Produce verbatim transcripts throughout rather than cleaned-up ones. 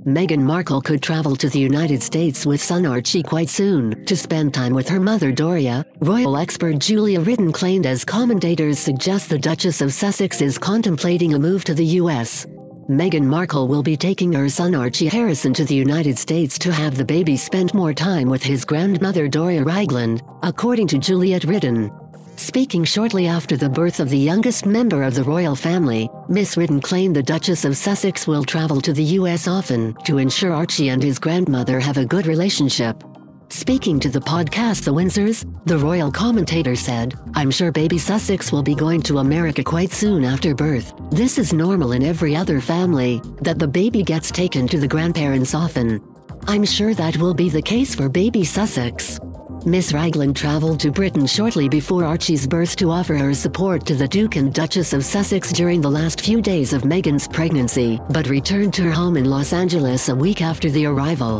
Meghan Markle could travel to the United States with son Archie quite soon to spend time with her mother Doria, royal expert Julia Ridden claimed, as commentators suggest the Duchess of Sussex is contemplating a move to the U S. Meghan Markle will be taking her son Archie Harrison to the United States to have the baby spend more time with his grandmother Doria Ragland, according to Juliet Ridden. Speaking shortly after the birth of the youngest member of the royal family, Miss Ridden claimed the Duchess of Sussex will travel to the U S often to ensure Archie and his grandmother have a good relationship. Speaking to the podcast The Windsors, the royal commentator said, "I'm sure baby Sussex will be going to America quite soon after birth. This is normal in every other family, that the baby gets taken to the grandparents often. I'm sure that will be the case for baby Sussex." Miss Ragland traveled to Britain shortly before Archie's birth to offer her support to the Duke and Duchess of Sussex during the last few days of Meghan's pregnancy, but returned to her home in Los Angeles a week after the arrival.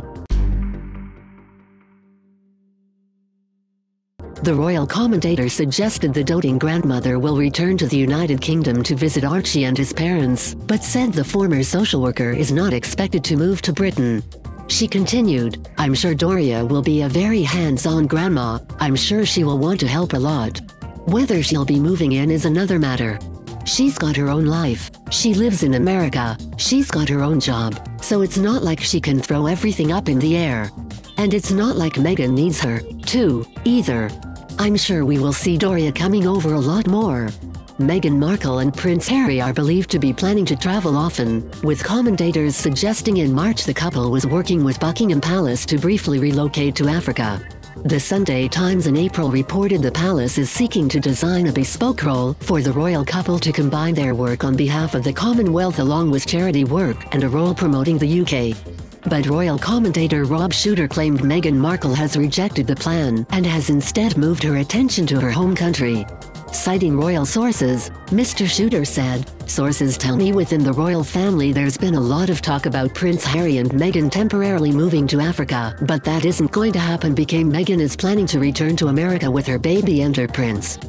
The royal commentator suggested the doting grandmother will return to the United Kingdom to visit Archie and his parents, but said the former social worker is not expected to move to Britain. She continued, "I'm sure Doria will be a very hands-on grandma. I'm sure she will want to help a lot. Whether she'll be moving in is another matter. She's got her own life, she lives in America, she's got her own job, so it's not like she can throw everything up in the air. And it's not like Meghan needs her, too, either. I'm sure we will see Doria coming over a lot more." Meghan Markle and Prince Harry are believed to be planning to travel often, with commentators suggesting in March the couple was working with Buckingham Palace to briefly relocate to Africa. The Sunday Times in April reported the palace is seeking to design a bespoke role for the royal couple to combine their work on behalf of the Commonwealth along with charity work and a role promoting the U K. But royal commentator Rob Shooter claimed Meghan Markle has rejected the plan and has instead moved her attention to her home country. Citing royal sources, Mister Shooter said, "Sources tell me within the royal family there's been a lot of talk about Prince Harry and Meghan temporarily moving to Africa, but that isn't going to happen because Meghan is planning to return to America with her baby and her prince."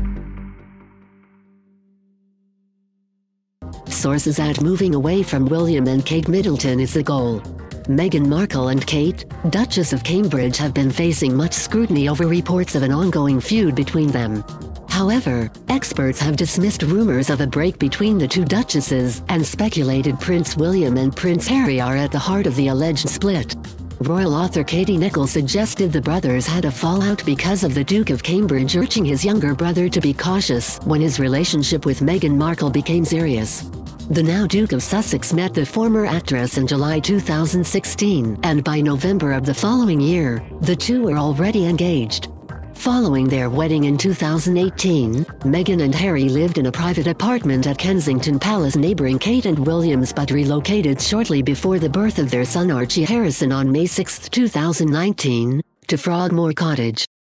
Sources add moving away from William and Kate Middleton is the goal. Meghan Markle and Kate, Duchess of Cambridge, have been facing much scrutiny over reports of an ongoing feud between them. However, experts have dismissed rumors of a break between the two duchesses and speculated Prince William and Prince Harry are at the heart of the alleged split. Royal author Katie Nicholl suggested the brothers had a fallout because of the Duke of Cambridge urging his younger brother to be cautious when his relationship with Meghan Markle became serious. The now Duke of Sussex met the former actress in July two thousand sixteen, and by November of the following year, the two were already engaged. Following their wedding in two thousand eighteen, Meghan and Harry lived in a private apartment at Kensington Palace neighbouring Kate and William's, but relocated shortly before the birth of their son Archie Harrison on May sixth two thousand nineteen, to Frogmore Cottage.